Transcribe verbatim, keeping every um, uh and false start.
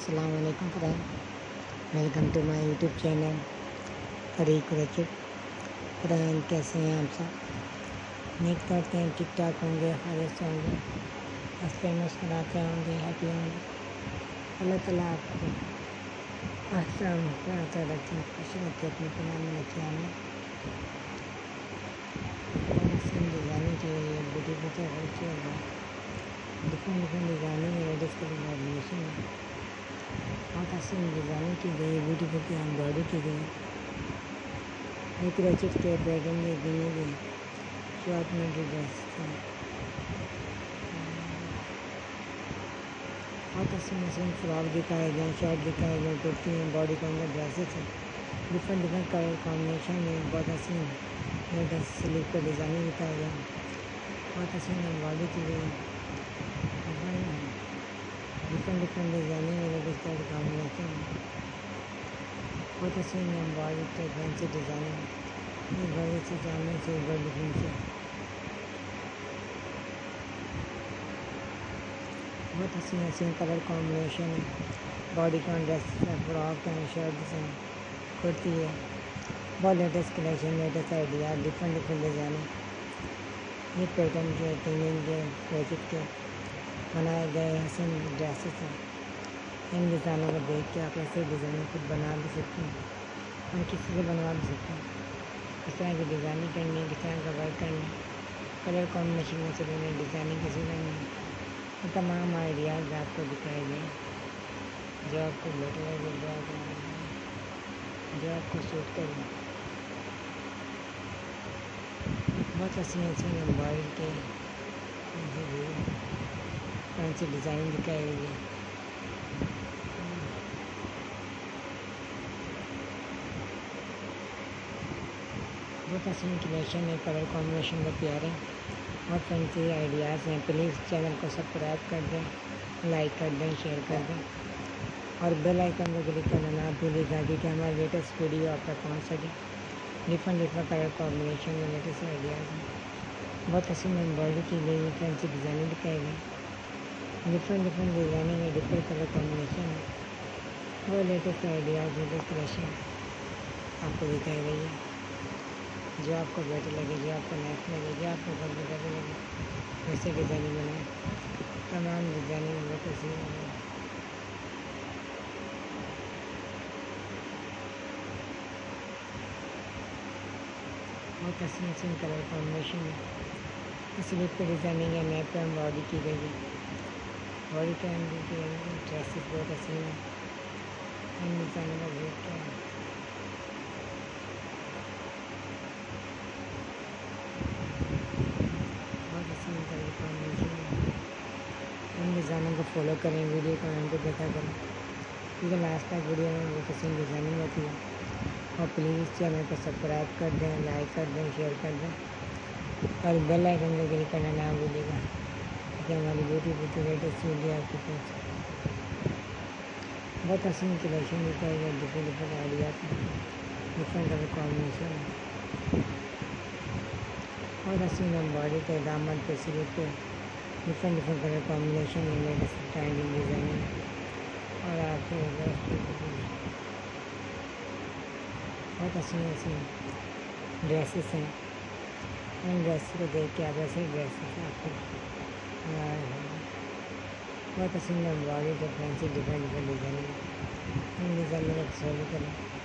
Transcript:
अस्सलाम वालेकुम friend, welcome to my YouTube channel Tariq Rachit. Friend कैसे हैं आप सब? उम्मीद करते हैं ठीक ठाक होंगे, खैरियत से होंगे, हंसते मुस्कुराते होंगे, हैप्पी होंगे। अल्लाह ताला आपको आसान आता रखे, खुश रखे, अपने कलाम में रखे। हमें डिज़ाइनिंग के लिए ब्यूटी बटर रखे हुआ डिफरेंट डिफरेंट डिज़ाइनिंग है, लेडीज़ के लिए कॉम्बिनेशन है। बहुत हसीन डिज़ाइनिंग की गई है, ब्यूटीफुल की एम्ब्रॉयडरी की गई है। एक रचित के बैगन में दिए गए शॉर्ट में ड्रेस बहुत हसीन हसीन फ्रॉक दिखाए गए, शर्ट दिखाए गए, कुर्ती हैं, बॉडी के अंदर ड्रेसेस हैं, डिफरेंट डिफरेंट कलर कॉम्बिनेशन है। बहुत हसीन ड्रेस स्लीव पर डिज़ाइनिंग दिखाया गया, बहुत हसीन एम्ब्रॉयडरी की गई है। डिफरेंट डिफरेंट डिज़ाइनिंग है, लेडीज़ का कॉम्बिनेशन है। बहुत हसीन एम्ब्रॉयडरी के फैंसी डिज़ाइनिंग है, एक बड़े से जाने से एक बड़ी डिफरेंट से बहुत हसीन हसीन कलर कॉम्बिनेशन है। बॉडी कॉन ड्रेसेस हैं, फ्रॉक हैं, शर्ट्स हैं, कुर्ती है। बहुत latest collection, latest idea, different different design है। ये पैटर्न के टीनिंग के प्रोजेक्ट के बनाए गए हसीन ड्रेसेस हैं। इन डिज़ाइनों को देख के आप ऐसे डिज़ाइन खुद बना भी सकते हैं और किसी से बनवा भी सकते हैं। किस तरह की डिज़ाइनिंग करनी है, किस तरह का वर्क करना है, कलर कॉम्बिनेशन में से डिज़ाइनिंग कैसे करनी है, ये तमाम आइडियाज़ आपको दिखाए गए जो आपको बेटर लगे, जो आपको जो आपको सूट करे। बहुत हसीन हसीन एम्ब्रॉयडरी के फैंसी डिज़ाइन दिखाई हुई है। बहुत हसीन कलेक्शन है, कलर कॉम्बिनेशन बहुत प्यारे हैं, बहुत फैंसी आइडियाज़ हैं। प्लीज़ चैनल को सब्सक्राइब कर दें, लाइक कर दें, शेयर कर दें और बेल आइकन को क्लिक करना ना भूलिएगा क्योंकि हमारा लेटेस्ट वीडियो आप तक पहुँच सके। डिफरेंट डिफरेंट कलर कॉम्बिनेशन में लेटेस्ट आइडियाज़ हैं। बहुत हसीन एम्ब्रॉयडरी की गई है, फैंसी डिज़ाइनिंग दिखाई गई, डिफरेंट डिफरेंट डिज़ाइनिंग है, डिफरेंट कलर कॉम्बिनेशन है। वो लेटेस्ट आइडियाज़, लेटेस्ट कलेक्शन आपको दिखाई गई है। जो आपको बेटर लगे, जो आपको नेक्स्ट लगे, जो आपको कंफर्टेबल लगे, वैसे डिज़ाइनिंग बनाए। तमाम डिज़ाइनिंग बहुत हसीन है। बहुत हसीन हसीन कलर कॉम्बिनेशन है। स्लीव पे डिज़ाइनिंग है, नेक पे एम्ब्रॉयडरी की गई है, बॉडी पे एम्ब्रॉयडरी की गई है। ड्रेसेस बहुत हसीन है, इन डिज़ाइनों का वेट क्या है। बहुत हसीन कलर कॉम्बिनेशन है। इन डिज़ाइनों को फॉलो करें, वीडियो को एंड तक देखा करें क्योंकि लास्ट तक वीडियो में बहुत हसीन डिज़ाइनिंग होती है। और प्लीज़ चैनल को सब्सक्राइब कर दें, लाइक कर दें, शेयर कर दें और बेल आइकन को क्लिक करना ना भूलिएगा क्योंकि हमारी ब्यूटीफुल लेटेस्ट वीडियो आपके पास बहुत हसीन कलेक्शन दिखाई गई, डिफरेंट डिफरेंट आइडियाज़ हैं, डिफरेंट कलर कॉम्बिनेशन है। बहुत हसीन एम्ब्रॉयडरी पे, दामन पे, स्लीव पे डिफरेंट डिफरेंट कलर कॉम्बिनेशन है, लेटेस्ट ट्रेंडिंग डिज़ाइनिंग और आपको बहुत हसीन हसीन ड्रेसेस हैं। इन ड्रेसेस को देख के आप ऐसे ड्रेसेस आपको बहुत हसीन एम्ब्रॉयडरी पे फैंसी डिफरेंट डिफरेंट डिज़ाइनिंग इन डिज़ाइनों को फॉलो करें।